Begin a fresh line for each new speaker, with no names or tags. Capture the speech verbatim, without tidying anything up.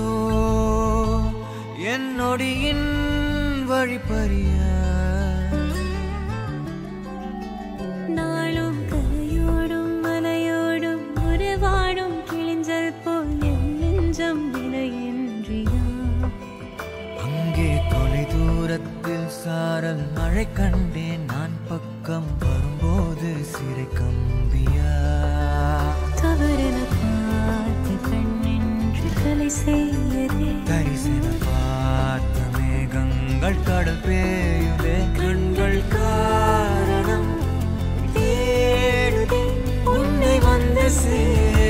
ஏதோ என் நொடியின் வழிப்பறிய
நாளும் கரையோடும் மலையோடும் உறவாடும் கிழிஞ்சல் போல் என் நெஞ்சம் விலையின்றியா
அங்கே தொலை தூரத்தில் சாரல் மழை கண்டேன் நான் பக்கம் வரும்போது சிறை கம்பியா
தவறென பார்த்து கண்ணென்று கலை செய்யதே
தரிசன பார்த்த மேகங்கள் கடல் பேயுதே கண்கள் காரணம் தேடுதே உன்னை வந்து சே